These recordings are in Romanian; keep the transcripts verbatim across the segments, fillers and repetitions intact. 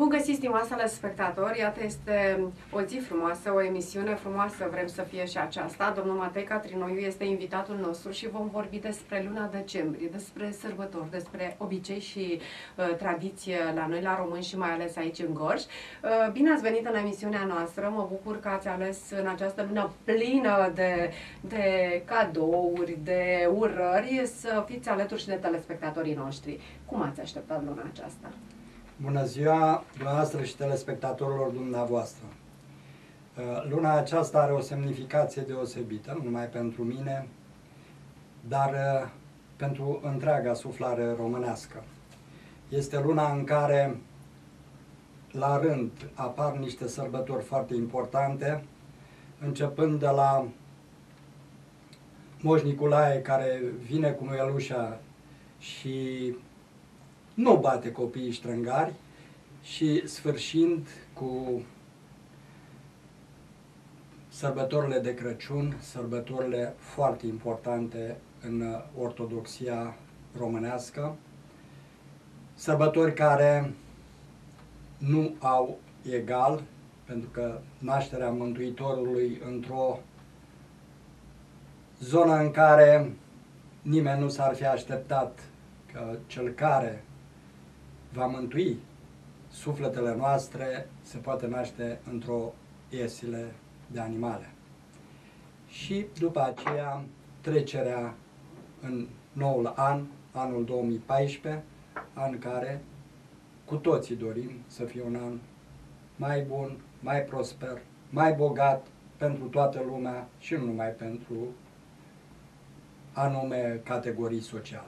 Bun găsit, stimați telespectatori! Iată, este o zi frumoasă, o emisiune frumoasă, vrem să fie și aceasta. Domnul Matei Catrinoiu este invitatul nostru și vom vorbi despre luna decembrie, despre sărbători, despre obicei și uh, tradiție la noi, la români și mai ales aici în Gorj. Uh, bine ați venit în emisiunea noastră, mă bucur că ați ales în această lună plină de, de cadouri, de urări, să fiți alături și de telespectatorii noștri. Cum ați așteptat luna aceasta? Bună ziua, dumneavoastră și telespectatorilor dumneavoastră. Luna aceasta are o semnificație deosebită, nu numai pentru mine, dar pentru întreaga suflare românească. Este luna în care, la rând, apar niște sărbători foarte importante, începând de la Moș Nicolae, care vine cu nuielușa și nu bate copiii ștrângari, și sfârșind cu sărbătorile de Crăciun, sărbătorile foarte importante în ortodoxia românească, sărbători care nu au egal, pentru că nașterea Mântuitorului într-o zonă în care nimeni nu s-ar fi așteptat că cel care va mântui sufletele noastre se poate naște într-o iesile de animale. Și după aceea trecerea în noul an, anul două mii paisprezece, an care cu toții dorim să fie un an mai bun, mai prosper, mai bogat pentru toată lumea și nu numai pentru anume categorii sociale.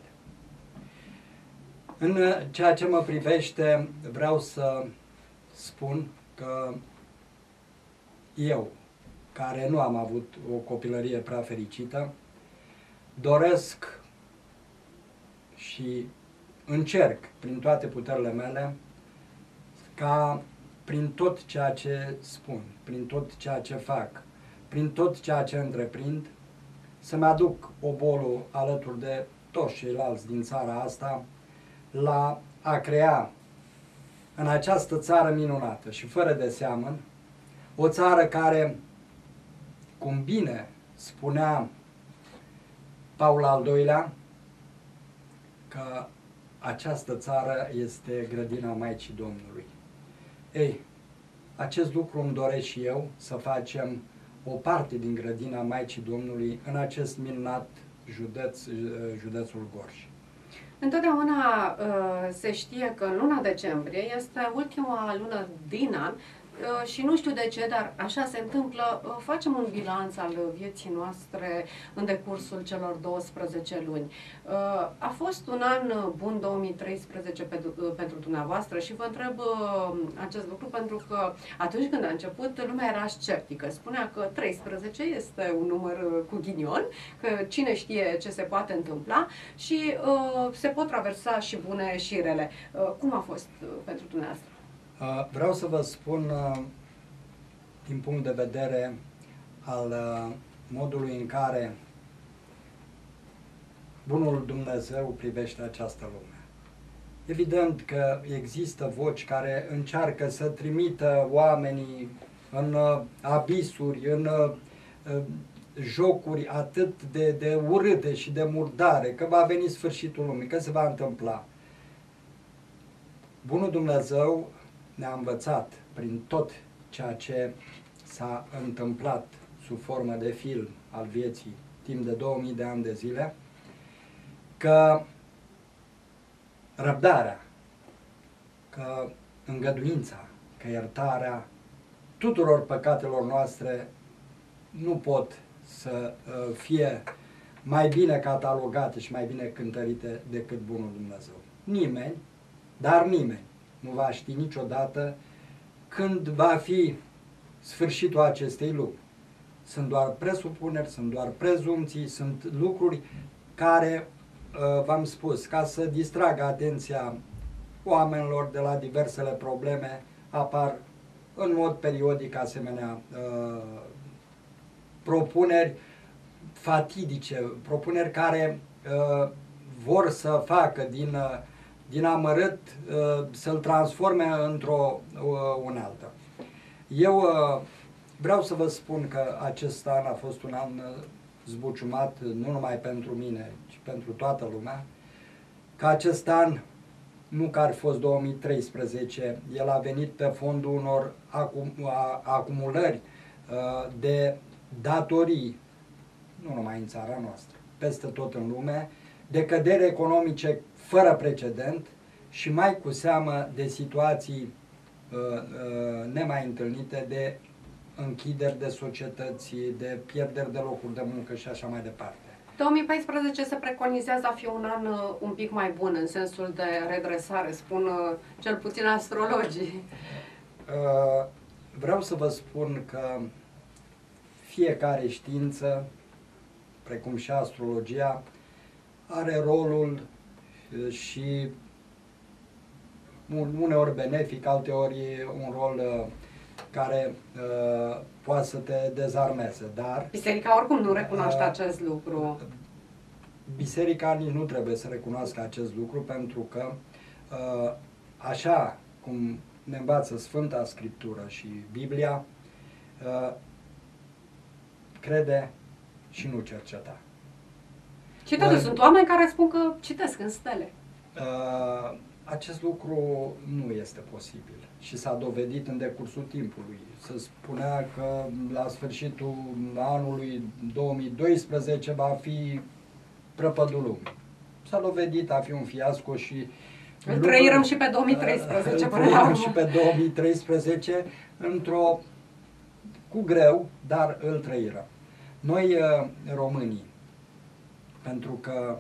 În ceea ce mă privește, vreau să spun că eu, care nu am avut o copilărie prea fericită, doresc și încerc prin toate puterile mele ca prin tot ceea ce spun, prin tot ceea ce fac, prin tot ceea ce întreprind, să-mi aduc obolul alături de toți ceilalți din țara asta, la a crea în această țară minunată și fără de seamăn, o țară care, cum bine spunea Paul al doilea, că această țară este grădina Maicii Domnului. Ei, acest lucru îmi doresc și eu, să facem o parte din grădina Maicii Domnului în acest minunat județ, județul Gorj. Întotdeauna uh, se știe că în luna decembrie este ultima lună din an uh, și nu știu de ce, dar așa se întâmplă, uh, facem un bilanț al vieții noastre în decursul celor douăsprezece luni. Uh, a fost un an bun două mii treisprezece pe, uh, pentru dumneavoastră și vă întreb uh, acest lucru pentru că atunci când a început lumea era sceptică. Spunea că treisprezece este un număr uh, cu ghinion, că cine știe ce se poate întâmpla și uh, se pot traversa și bune și rele. Uh, cum a fost uh, pentru dumneavoastră? Uh, vreau să vă spun uh, din punct de vedere al uh, modului în care Bunul Dumnezeu privește această lume. Evident că există voci care încearcă să trimită oamenii în uh, abisuri, în uh, jocuri atât de, de urâte și de murdare, că va veni sfârșitul lumii, că se va întâmpla. Bunul Dumnezeu ne-a învățat prin tot ceea ce s-a întâmplat sub formă de film al vieții timp de două mii de ani de zile, că răbdarea, că îngăduința, că iertarea tuturor păcatelor noastre nu pot să fie mai bine catalogate și mai bine cântărite decât Bunul Dumnezeu. Nimeni, dar nimeni, nu va ști niciodată când va fi sfârșitul acestei lumi. Sunt doar presupuneri, sunt doar prezumții, sunt lucruri care, v-am spus, ca să distragă atenția oamenilor de la diversele probleme, apar în mod periodic asemenea uh, propuneri fatidice, propuneri care uh, vor să facă din uh, din amărât uh, să-l transforme într-o uh, unealtă. Eu uh, vreau să vă spun că acest an a fost un an uh, zbuciumat, nu numai pentru mine, ci pentru toată lumea, că acest an, nu că ar fi fost două mii treisprezece, el a venit pe fondul unor acum, a, acumulări uh, de datorii, nu numai în țara noastră, peste tot în lume, de căderi economice fără precedent și mai cu seamă de situații uh, uh, nemai întâlnite, de închideri de societăți, de pierderi de locuri de muncă și așa mai departe. două mii paisprezece se preconizează a fi un an uh, un pic mai bun în sensul de redresare, spun uh, cel puțin astrologii. Uh, vreau să vă spun că fiecare știință, precum și astrologia, are rolul și uneori benefic, alteori un rol uh, care uh, poate să te dezarmeze, dar... Biserica oricum nu recunoaște uh, acest lucru. Biserica nici nu trebuie să recunoască acest lucru, pentru că uh, așa cum ne învață Sfânta Scriptură și Biblia, uh, crede și nu cerceta. Citează, sunt oameni care spun că citesc în stele. Uh, acest lucru nu este posibil și s-a dovedit în decursul timpului. Se spunea că la sfârșitul anului două mii doisprezece va fi prăpădul lumii. S-a dovedit a fi un fiasco și... Îl trăirăm și pe două mii treisprezece. Îl trăirăm și pe două mii treisprezece într-o... cu greu, dar îl trăirăm. Noi, românii, pentru că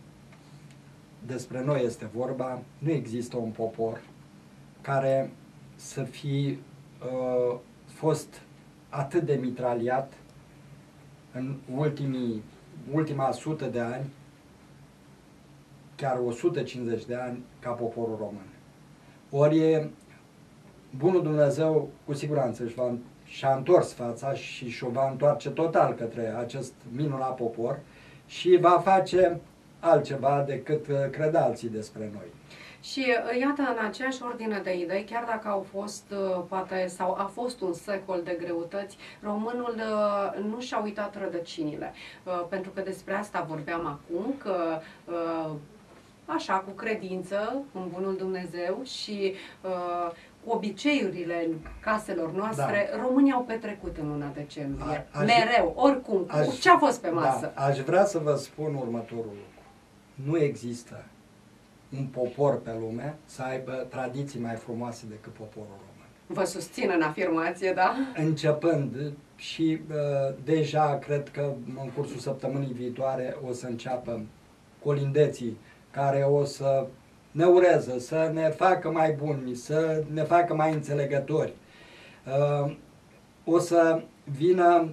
despre noi este vorba, nu există un popor care să fi uh, fost atât de mitraliat în ultimii, ultima sută de ani, chiar o sută cincizeci de ani, ca poporul român. Ori bunul Dumnezeu cu siguranță își va, și-a întors fața și și-o va întoarce total către acest minunat popor și va face altceva decât cred alții despre noi. Și iată, în aceeași ordine de idei, chiar dacă au fost, poate, sau a fost un secol de greutăți, românul nu și-a uitat rădăcinile. Pentru că despre asta vorbeam acum, că așa, cu credință în bunul Dumnezeu și cu obiceiurile caselor noastre, da, românii au petrecut în luna decembrie. A, aș, Mereu, oricum, aș, cu ce a fost pe masă. Da, aș vrea să vă spun următorul lucru. Nu există un popor pe lume să aibă tradiții mai frumoase decât poporul român. Vă susțin în afirmație, da? Începând și uh, deja cred că în cursul săptămânii viitoare o să înceapă colindeții care o să ne ureze, să ne facă mai buni, să ne facă mai înțelegători. Uh, o să vină,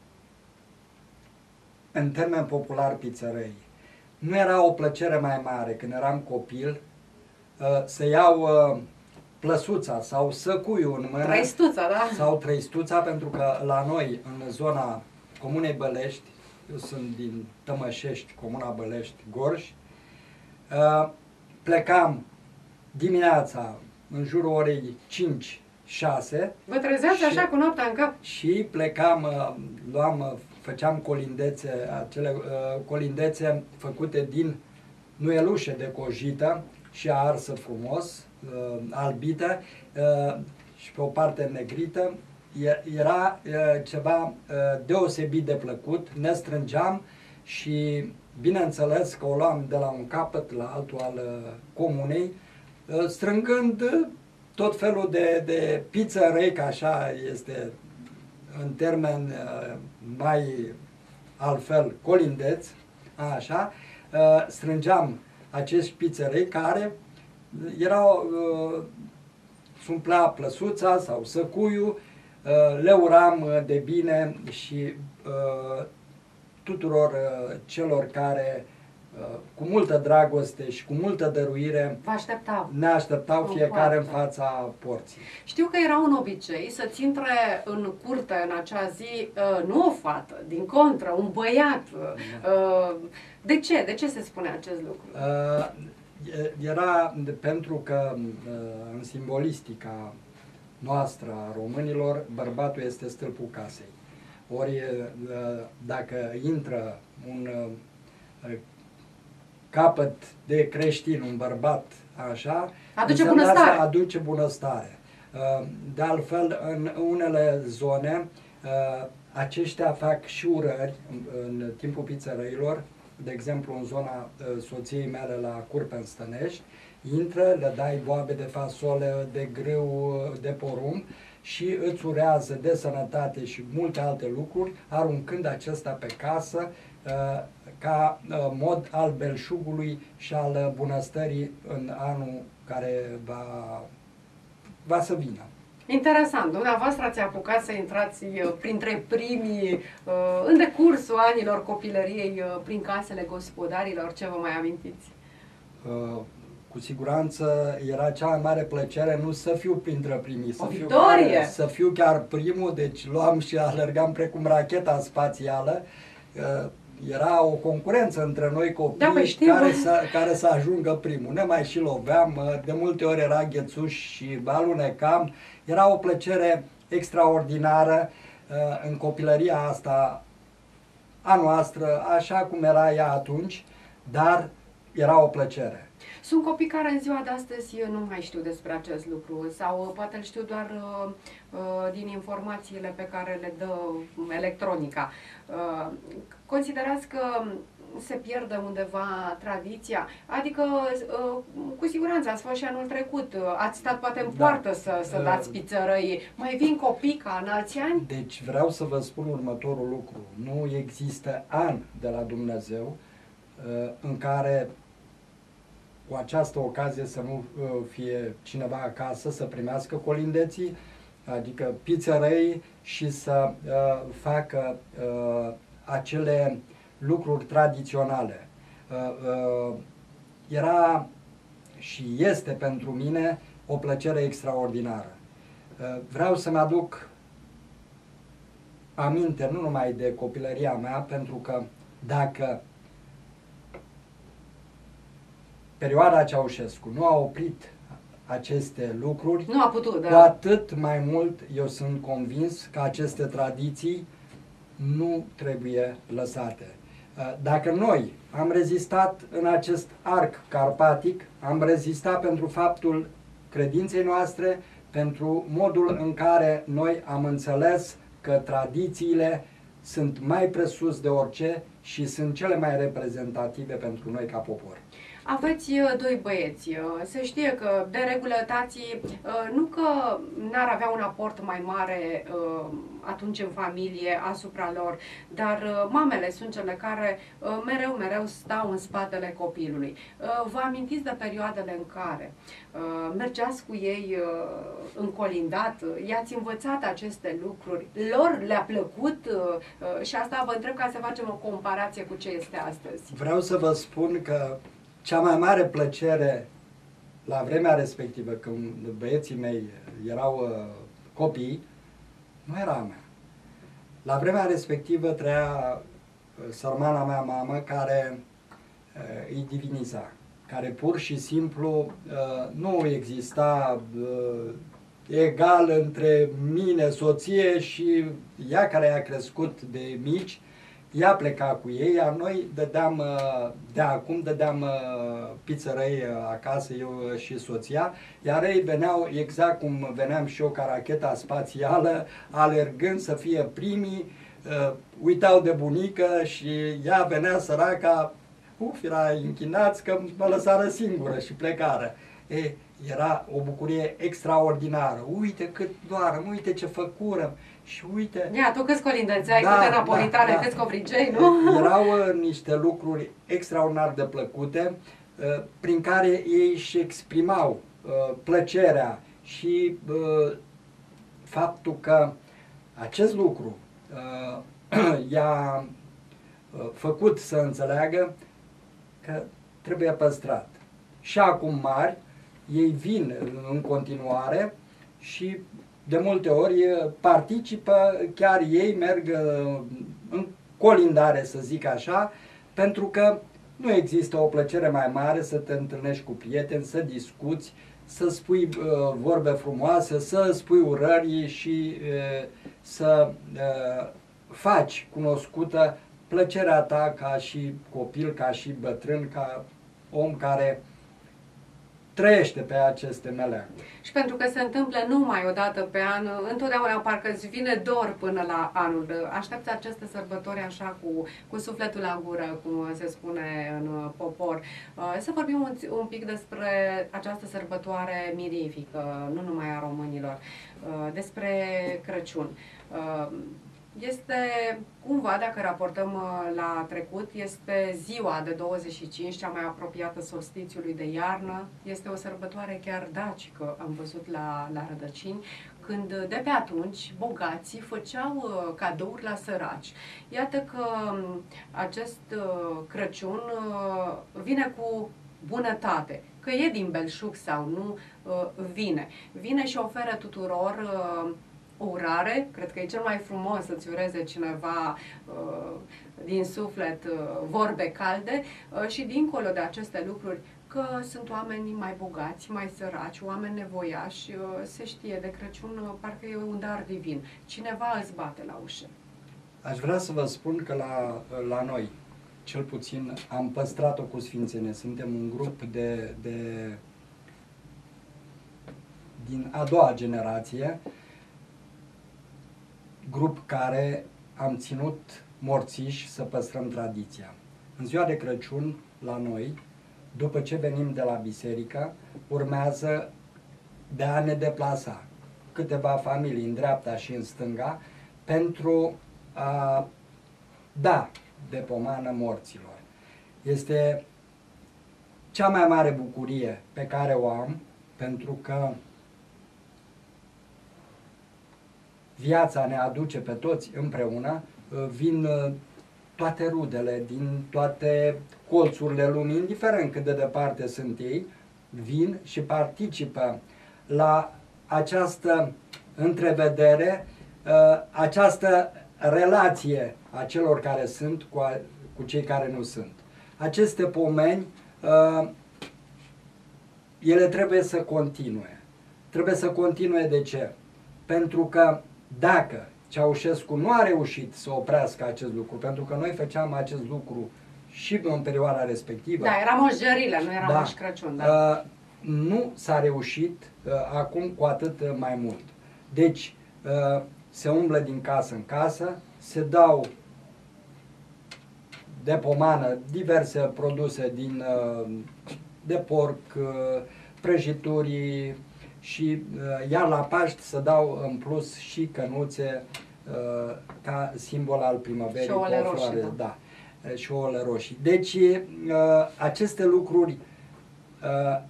în termen popular, pizzărăi. Nu era o plăcere mai mare când eram copil uh, să iau uh, plăsuța sau săcuiul în mână. Trăistuța, da? Sau trăistuța, pentru că la noi, în zona Comunei Bălești, eu sunt din Tămășești, Comuna Bălești, Gorj, uh, plecam dimineața în jurul orei cinci șase. Vă trezeați așa cu noaptea în cap? Și plecam, luam, făceam colindețe, acele uh, colindețe făcute din nuielușe de cojită și arsă frumos, uh, albită uh, și pe o parte negrită. Era uh, ceva uh, deosebit de plăcut, ne strângeam și bineînțeles că o luam de la un capăt la altul al uh, comunei, uh, strângând uh, tot felul de, de pizzărei, că așa este în termen uh, mai altfel colindeț, așa, uh, strângeam acești pizzărei care erau, uh, sumplea plăsuța sau săcuiul, uh, le uram de bine și uh, tuturor uh, celor care cu multă dragoste și cu multă dăruire vă așteptau. Ne așteptau fiecare în fața porții. Știu că era un obicei să-ți intre în curte în acea zi, nu o fată, din contră, un băiat. De ce? De ce se spune acest lucru? era pentru că în simbolistica noastră a românilor, bărbatul este stâlpul casei. Ori dacă intră un capăt de creștin, un bărbat așa, aduce bunăstare. Aduce bunăstare. De altfel, în unele zone, aceștia fac și urări în timpul pizzerăilor. De exemplu, în zona soției mele la Curpen Stănești, intră, le dai boabe de fasole, de grâu, de porumb și îți urează de sănătate și multe alte lucruri, aruncând acesta pe casă ca mod al belșugului și al bunăstării în anul care va, va să vină. Interesant. Dumneavoastră ați apucat să intrați printre primii în decursul anilor copilăriei prin casele gospodarilor. Ce vă mai amintiți? Cu siguranță era cea mai mare plăcere nu să fiu printre primii, să o fiu, victorie! Să fiu chiar primul, deci luam și alergam precum racheta spațială. Era o concurență între noi copii da, care, să, care să ajungă primul. Ne mai și loveam, de multe ori era ghețuș și alunecam. Era o plăcere extraordinară în copilăria asta a noastră, așa cum era ea atunci, dar era o plăcere. Sunt copii care în ziua de astăzi nu mai știu despre acest lucru sau poate îl știu doar uh, uh, din informațiile pe care le dă electronica. Uh, considerați că se pierde undeva tradiția? Adică, uh, cu siguranță ați fost și anul trecut, ați stat poate în poartă da. să, să dați pizzărăi. Mai vin copii ca în alți ani? Deci vreau să vă spun următorul lucru. Nu există an de la Dumnezeu uh, în care cu această ocazie să nu fie cineva acasă, să primească colindeții, adică pizzerăi și să uh, facă uh, acele lucruri tradiționale. Uh, uh, era și este pentru mine o plăcere extraordinară. Uh, vreau să-mi aduc aminte nu numai de copilăria mea, pentru că dacă perioada Ceaușescu nu a oprit aceste lucruri, nu a putut, da. Cu atât mai mult eu sunt convins că aceste tradiții nu trebuie lăsate. Dacă noi am rezistat în acest arc carpatic, am rezistat pentru faptul credinței noastre, pentru modul în care noi am înțeles că tradițiile sunt mai presus de orice și sunt cele mai reprezentative pentru noi ca popor. Aveți doi băieți. Se știe că, de regulă, tații, nu că n-ar avea un aport mai mare atunci în familie asupra lor, dar mamele sunt cele care mereu, mereu stau în spatele copilului. Vă amintiți de perioadele în care mergeați cu ei în colindat, i-ați învățat aceste lucruri, lor le-a plăcut și asta vă întreb ca să facem o comparație cu ce este astăzi. Vreau să vă spun că cea mai mare plăcere la vremea respectivă, când băieții mei erau uh, copii, nu era a mea. La vremea respectivă trăia uh, sărmana mea mamă care uh, îi diviniza, care pur și simplu uh, nu exista uh, egal între mine, soție și ea care a crescut de mici. Ea pleca cu ei, iar noi dădeam, de acum dădeam pizzărăi acasă, eu și soția, iar ei veneau exact cum veneam și eu ca racheta spațială, alergând să fie primii, uh, uitau de bunică și ea venea săraca, uf, era închinați că mă lăsară singură și plecară. E, era o bucurie extraordinară. Uite cât doarăm, uite ce făcurăm. Și uite... Ia, tu câți colindățeai, da, câte napolitane, da, câți da. covrigei, nu? Erau uh, niște lucruri extraordinar de plăcute, uh, prin care ei își exprimau uh, plăcerea și uh, faptul că acest lucru uh, i-a uh, făcut să înțeleagă că trebuie păstrat. Și acum mari, ei vin în continuare și de multe ori participă, chiar ei merg în colindare, să zic așa, pentru că Nu există o plăcere mai mare să te întâlnești cu prieteni, să discuți, să spui uh, vorbe frumoase, să spui urări și uh, să uh, faci cunoscută plăcerea ta ca și copil, ca și bătrân, ca om care trăiește pe aceste meleaguri. Și pentru că se întâmplă numai o dată pe an, întotdeauna parcă îți vine dor până la anul. Aștepți aceste sărbători așa cu, cu sufletul la gură, cum se spune în popor. Să vorbim un, un pic despre această sărbătoare mirifică, nu numai a românilor, despre Crăciun. Este cumva, dacă raportăm la trecut, este ziua de douăzeci și cinci, cea mai apropiată solstițiului de iarnă. Este o sărbătoare chiar dacică, am văzut la, la Rădăcini, când de pe atunci bogații făceau cadouri la săraci. Iată că acest Crăciun vine cu bunătate. Că e din belșug sau nu, vine. Vine și oferă tuturor o urare, cred că e cel mai frumos să-ți ureze cineva uh, din suflet uh, vorbe calde uh, și dincolo de aceste lucruri, că sunt oameni mai bogați, mai săraci, oameni nevoiași, uh, se știe de Crăciun, uh, parcă e un dar divin. Cineva îți bate la ușă. Aș vrea să vă spun că la, la noi, cel puțin, am păstrat-o cu sfințenie. Suntem un grup de, de din a doua generație, grup care am ținut morțiși să păstrăm tradiția. În ziua de Crăciun, la noi, după ce venim de la biserică, urmează de a ne deplasa câteva familii în dreapta și în stânga pentru a da de pomană morților. Este cea mai mare bucurie pe care o am, pentru că viața ne aduce pe toți împreună, vin toate rudele din toate colțurile lumii, indiferent cât de departe sunt ei, vin și participă la această întrevedere, această relație a celor care sunt cu, a, cu cei care nu sunt. Aceste pomeni, ele trebuie să continue. Trebuie să continue de ce? Pentru că dacă Ceaușescu nu a reușit să oprească acest lucru, pentru că noi făceam acest lucru și în perioada respectivă. Da, era Moș Gărilă, nu era da, Moș Crăciun. Da. Uh, nu s-a reușit, uh, acum cu atât mai mult. Deci, uh, se umblă din casă în casă, se dau de pomană diverse produse din, uh, de porc, uh, prăjituri, și uh, iar la Paști se dau în plus și cănuțe uh, ca simbol al primăverii. Și ouăle roșii, da. da. Și ouăle roșii. Deci uh, aceste lucruri uh,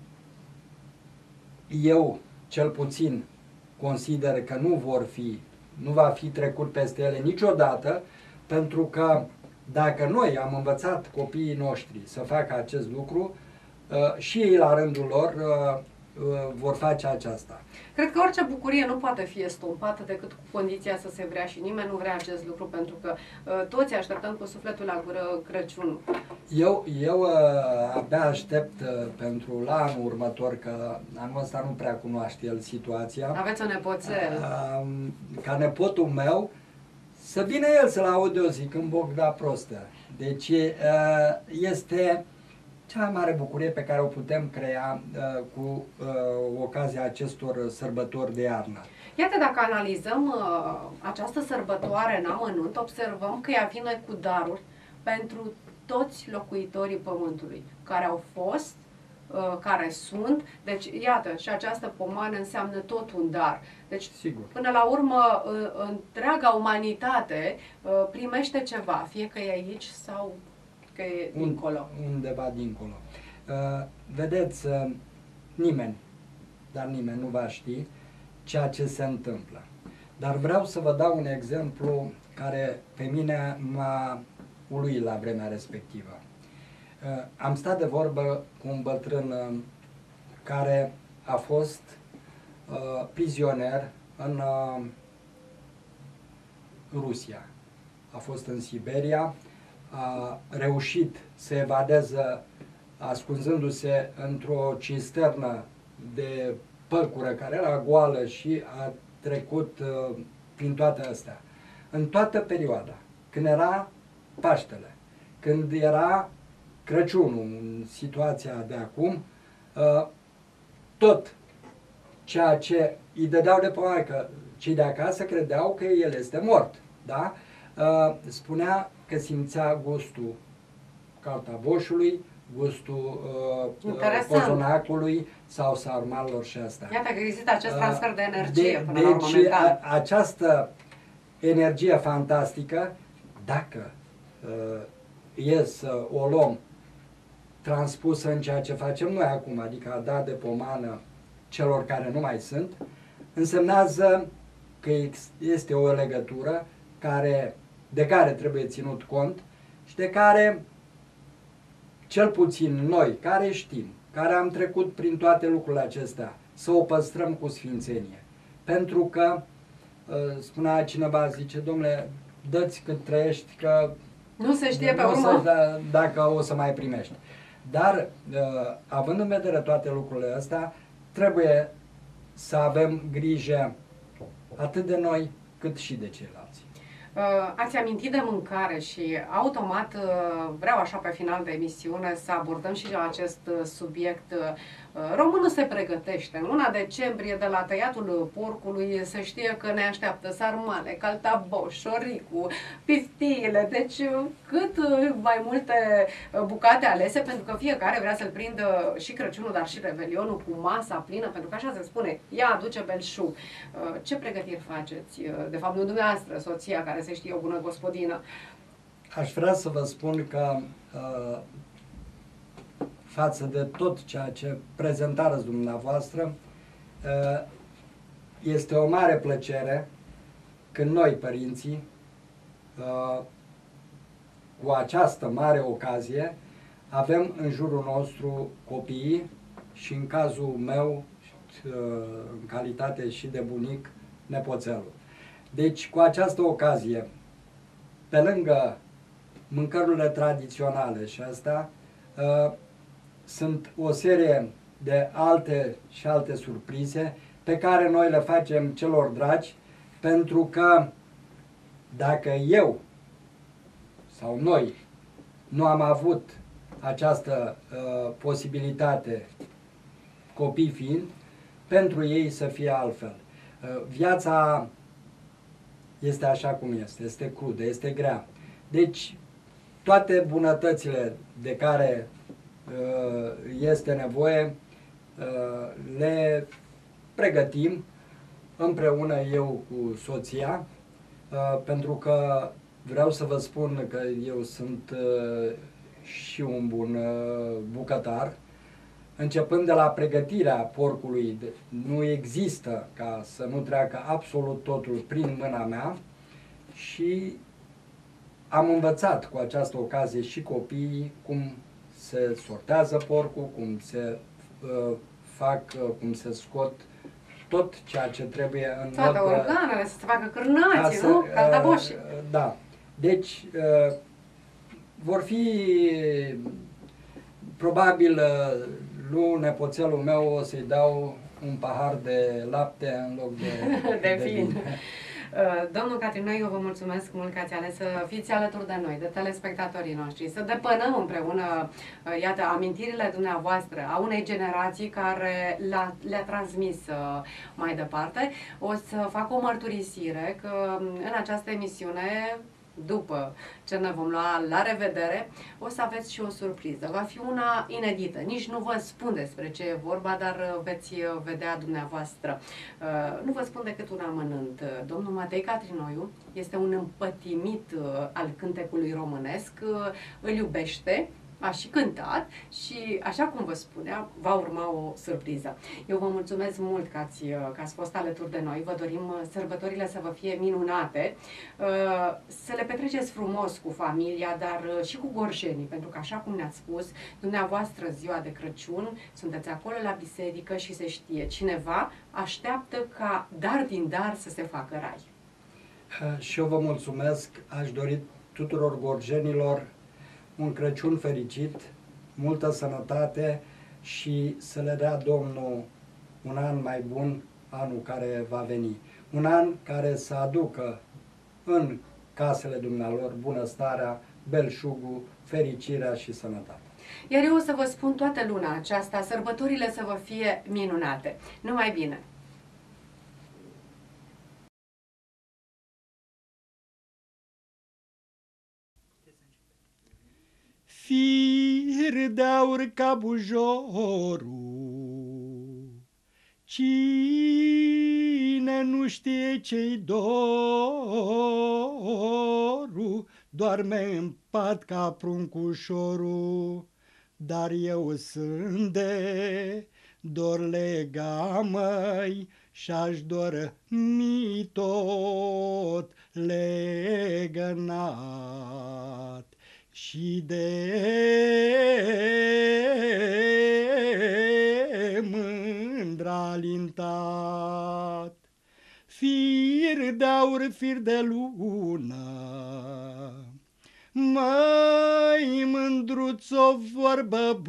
eu cel puțin consider că nu vor fi, nu va fi trecut peste ele niciodată, pentru că dacă noi am învățat copiii noștri să facă acest lucru, uh, și ei la rândul lor uh, vor face aceasta. Cred că orice bucurie nu poate fi estompată decât cu condiția să se vrea și nimeni nu vrea acest lucru, pentru că uh, toți așteptăm cu sufletul la gură Crăciunul. Eu, eu uh, abia aștept uh, pentru la anul următor, că anul ăsta nu prea cunoaște el situația. Aveți o nepoțel. Uh, ca nepotul meu să vină el să-l audă eu zicând Bogda prostă. Deci uh, este cea mai mare bucurie pe care o putem crea uh, cu uh, ocazia acestor sărbători de iarnă. Iată, dacă analizăm uh, această sărbătoare în amănunt, observăm că ea vine cu daruri pentru toți locuitorii Pământului, care au fost, uh, care sunt. Deci, iată, și această pomană înseamnă tot un dar. Deci, sigur, până la urmă, uh, întreaga umanitate uh, primește ceva, fie că e aici sau că e dincolo. Undeva dincolo. Uh, vedeți, uh, nimeni, dar nimeni nu va ști ceea ce se întâmplă. Dar vreau să vă dau un exemplu care pe mine m-a uluit la vremea respectivă. Uh, am stat de vorbă cu un bătrân uh, care a fost uh, prizonier în uh, Rusia. A fost în Siberia. a reușit să evadeze ascunzându-se într-o cisternă de păcură care era goală și a trecut uh, prin toate astea. În toată perioada, când era Paștele, când era Crăciunul, în situația de acum, uh, tot ceea ce îi dădeau de pomană, că cei de acasă credeau că el este mort, da? Uh, spunea că simțea gustul cartaboșului, gustul uh, cozonacului sau sarmalelor și astea. Iată că există acest transfer de energie de, până la urmă Deci mental. a, această energie fantastică, dacă uh, e să o luăm transpusă în ceea ce facem noi acum, adică a da de pomană celor care nu mai sunt, însemnează că este o legătură care, de care trebuie ținut cont și de care cel puțin noi, care știm, care am trecut prin toate lucrurile acestea, să o păstrăm cu sfințenie. Pentru că, spunea cineva, zice, domnule, dă-ți cât trăiești, că nu se știe pe nu urmă să, da, dacă o să mai primești. Dar, având în vedere toate lucrurile astea, trebuie să avem grijă atât de noi, cât și de ceilalți. Ați amintit de mâncare și automat vreau așa pe final de emisiune să abordăm și acest subiect. Românul se pregătește. În luna decembrie, de la tăiatul porcului, se știe că ne așteaptă sarmale, caltaboș, șoricu, piftiile, deci cât mai multe bucate alese, pentru că fiecare vrea să-l prindă și Crăciunul, dar și Revelionul cu masa plină, pentru că așa se spune, ea aduce belșug. Ce pregătiri faceți? De fapt, nu dumneavoastră, soția, care se știe o bună gospodină. Aș vrea să vă spun că uh, față de tot ceea ce prezentați dumneavoastră, uh, este o mare plăcere când noi, părinții, uh, cu această mare ocazie, avem în jurul nostru copiii și în cazul meu, uh, în calitate și de bunic, nepoțelul. Deci, cu această ocazie, pe lângă mâncărurile tradiționale și astea, uh, sunt o serie de alte și alte surprize pe care noi le facem celor dragi, pentru că dacă eu sau noi nu am avut această uh, posibilitate, copii fiind, pentru ei să fie altfel. Uh, viața este așa cum este, este crudă, este grea. Deci, toate bunătățile de care uh, este nevoie, uh, le pregătim împreună eu cu soția, uh, pentru că vreau să vă spun că eu sunt uh, și un bun uh, bucătar. Începând de la pregătirea porcului, nu există ca să nu treacă absolut totul prin mâna mea și am învățat cu această ocazie și copiii cum se sortează porcul, cum se uh, fac, uh, cum se scot tot ceea ce trebuie în toate mod, organele, să se facă cârnații, să, nu? Caltaboșii. Uh, da. Deci, uh, vor fi probabil lui nepoțelul meu o să-i dau un pahar de lapte în loc de, de, de vin. Domnul Catrinu, eu vă mulțumesc mult că ați ales să fiți alături de noi, de telespectatorii noștri, să depănăm împreună, iată, amintirile dumneavoastră a unei generații care le-a transmis mai departe. O să fac o mărturisire că în această emisiune, după ce ne vom lua la revedere, o să aveți și o surpriză. Va fi una inedită. Nici nu vă spun despre ce e vorba, dar veți vedea dumneavoastră. Nu vă spun decât un amănânt. Domnul Matei Catrinoiu este un împătimit al cântecului românesc. Îl iubește, a și cântat și, așa cum vă spuneam, va urma o surpriză. Eu vă mulțumesc mult că ați, că ați fost alături de noi. Vă dorim sărbătorile să vă fie minunate, să le petreceți frumos cu familia, dar și cu gorjenii, pentru că, așa cum ne-ați spus, dumneavoastră ziua de Crăciun sunteți acolo la biserică și se știe, cineva așteaptă ca dar din dar să se facă rai. Și eu vă mulțumesc, aș dori tuturor gorjenilor un Crăciun fericit, multă sănătate și să le dea Domnul un an mai bun, anul care va veni. Un an care să aducă în casele dumnealor bunăstarea, belșugul, fericirea și sănătatea. Iar eu o să vă spun toată luna aceasta, sărbătorile să vă fie minunate. Numai bine! Fir de-aur ca bujorul, cine nu știe ce-i dorul, doarme în pat ca pruncușorul, dar eu sunt de dor legamă-i și-aș dormi tot legănat. Și de mândra lintat, fir de-aur, fir de lună, măi mândruț, o vorbă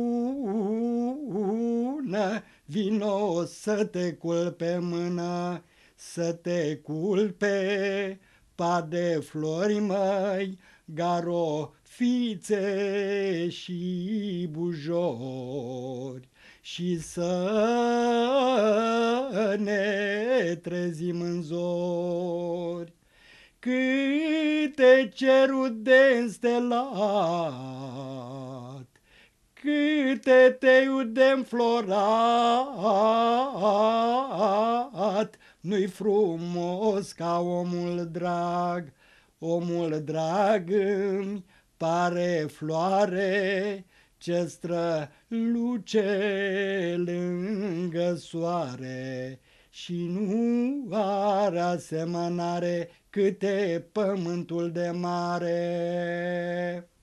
bună, vino să te culpe mână, să te culpe pa de flori, măi, garofițe și bujori, și să ne trezim în zori. Câte cerul de înstelat, câte teiul de înflorat, nu-i frumos ca omul drag. Omul drag îmi pare floare ce străluce lângă soare și nu are asemănare câte pământul de mare.